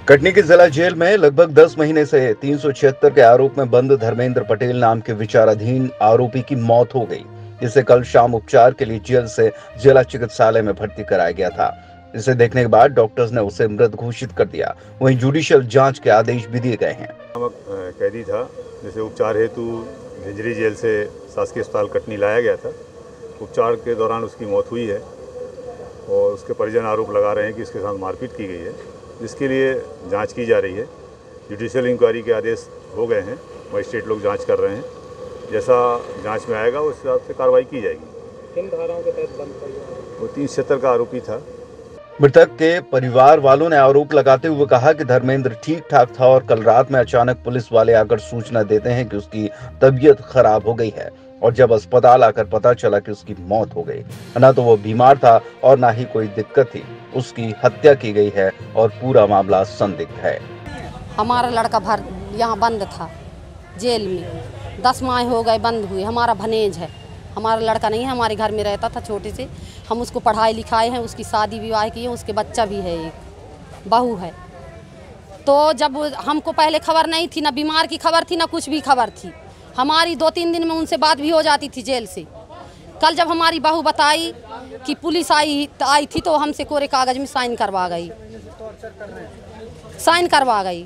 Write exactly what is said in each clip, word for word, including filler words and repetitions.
कटनी की जिला जेल में लगभग दस महीने से तीन सौ छिहत्तर के आरोप में बंद धर्मेंद्र पटेल नाम के विचाराधीन आरोपी की मौत हो गई। इसे कल शाम उपचार के लिए जेल से जिला चिकित्सालय में भर्ती कराया गया था। इसे देखने के बाद डॉक्टर्स ने उसे मृत घोषित कर दिया। वहीं जुडिशियल जांच के आदेश भी दिए गए हैं। कैदी था जिसे उपचार हेतु झिंझरी जेल से शासकीय अस्पताल कटनी लाया गया था। उपचार के दौरान उसकी मौत हुई है और उसके परिजन आरोप लगा रहे हैं कि इसके साथ मारपीट की गई है, जिसके लिए जांच की जा रही है। जुडिशियल इंक्वायरी के आदेश हो गए हैं, मजिस्ट्रेट लोग जांच कर रहे हैं। जैसा जांच में आएगा उस हिसाब से कार्रवाई की जाएगी। किन धाराओं के तहत बंद किया? वो तीन सौ सत्तर का आरोपी था। मृतक के परिवार वालों ने आरोप लगाते हुए कहा कि धर्मेंद्र ठीक ठाक था और कल रात में अचानक पुलिस वाले आकर सूचना देते हैं कि उसकी तबीयत खराब हो गई है और जब अस्पताल आकर पता चला कि उसकी मौत हो गई। न तो वो बीमार था और न ही कोई दिक्कत थी। उसकी हत्या की गई है और पूरा मामला संदिग्ध है। हमारा लड़का भर यहाँ बंद था जेल में, दस माह हो गए बंद हुए। हमारा भनेज है, हमारा लड़का नहीं है, हमारे घर में रहता था छोटे से। हम उसको पढ़ाई लिखाए हैं, उसकी शादी विवाह की है, उसके बच्चा भी है, एक बहू है। तो जब हमको पहले खबर नहीं थी, ना बीमार की खबर थी, ना कुछ भी खबर थी। हमारी दो तीन दिन में उनसे बात भी हो जाती थी जेल से। कल जब हमारी बहू बताई कि पुलिस आई आई थी तो हमसे कोरे कागज में साइन करवा गई साइन करवा गई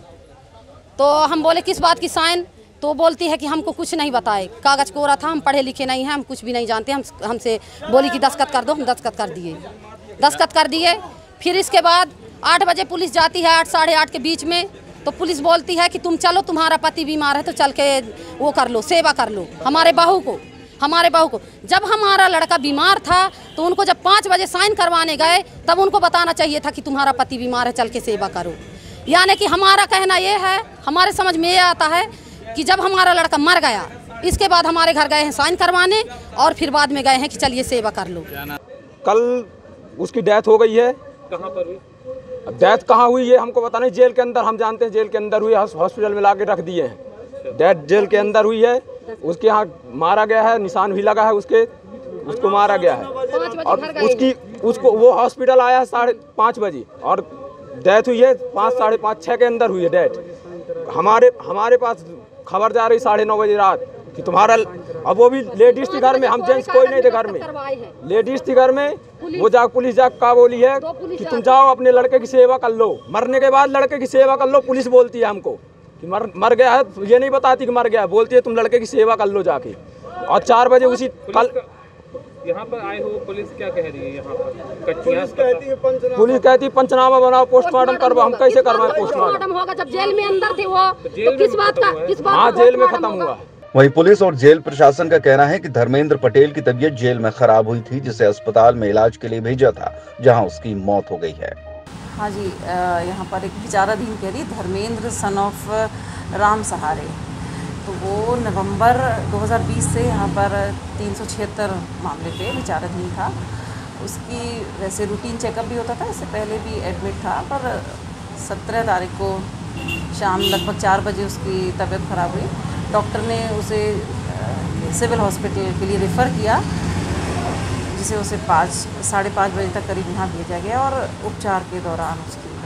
तो हम बोले किस बात की साइन? तो बोलती है कि हमको कुछ नहीं बताए, कागज कोरा था, हम पढ़े लिखे नहीं हैं, हम कुछ भी नहीं जानते। हम हमसे बोली कि दस्तखत कर दो, हम दस्तखत कर दिए दस्तखत कर दिए फिर इसके बाद आठ बजे पुलिस जाती है, आठ साढ़े आठ के बीच में। तो पुलिस बोलती है कि तुम चलो, तुम्हारा पति बीमार है तो चल के वो कर लो, सेवा कर लो हमारे बहू को हमारे बहू को जब हमारा लड़का बीमार था तो उनको जब पाँच बजे साइन करवाने गए तब उनको बताना चाहिए था कि तुम्हारा पति बीमार है, चल के सेवा करो। यानी कि हमारा कहना ये है, हमारे समझ में ये आता है कि जब हमारा लड़का मर गया, इसके बाद हमारे घर गए हैं साइन करवाने और फिर बाद में गए हैं कि चलिए सेवा कर लो। कल उसकी डेथ हो गई है। कहाँ पर हुई? डेथ कहाँ हुई है हमको पता नहीं। जेल के अंदर, हम जानते हैं जेल के अंदर हुई है, हॉस्पिटल में लाके रख दिए हैं। डेथ जेल के अंदर हुई है। उसके यहाँ मारा गया है, निशान भी लगा है उसके, उसको मारा गया है। और उसकी उसको वो हॉस्पिटल आया है साढ़े पाँच बजे और डेथ हुई है पाँच साढ़े पाँच छः के अंदर हुई है डेथ। हमारे हमारे पास खबर जा रही साढ़े नौ बजे रात कि तुम्हारा, अब वो भी लेडीज थी घर में, हम जेंट्स कोई नहीं थे घर में, लेडीज थी घर में। वो जा पुलिस जा का बोली है कि तुम जाओ अपने लड़के की सेवा कर लो, मरने के बाद लड़के की सेवा कर लो। पुलिस बोलती है हमको कि मर मर गया है, ये नहीं बताती कि मर गया है, बोलती है तुम लड़के की सेवा कर लो जाके। और चार बजे उसी कल यहाँ पर आए हो, पुलिस क्या कह रही है? यहाँ पर पुलिस कहती है पुलिस कहती है पंचनामा बनाओ, पोस्टमार्टम करवाओ। हम कैसे करवाएं पोस्टमार्टम? होगा जब जेल में अंदर थे वो, तो किस बात का किस बात? हाँ, जेल में खत्म हुआ है। वहीं पुलिस और जेल प्रशासन का कहना है कि धर्मेंद्र पटेल की तबीयत जेल में खराब हुई थी, जिसे अस्पताल में इलाज के लिए भेजा था, जहां उसकी मौत हो गई है। हाँ जी, यहाँ पर एक विचाराधीन कैदी धर्मेंद्र सन ऑफ राम सहारे, तो वो नवंबर दो हज़ार बीस से यहाँ पर तीन सौ छिहत्तर मामले पे विचाराधीन था। उसकी वैसे रूटीन चेकअप भी होता था, इससे पहले भी एडमिट था, पर सत्रह तारीख को शाम लगभग चार बजे उसकी तबीयत ख़राब हुई। डॉक्टर ने उसे सिविल हॉस्पिटल के लिए रेफ़र किया, जिसे उसे पाँच साढ़े पाँच बजे तक करीब यहाँ भेजा गया और उपचार के दौरान उसकी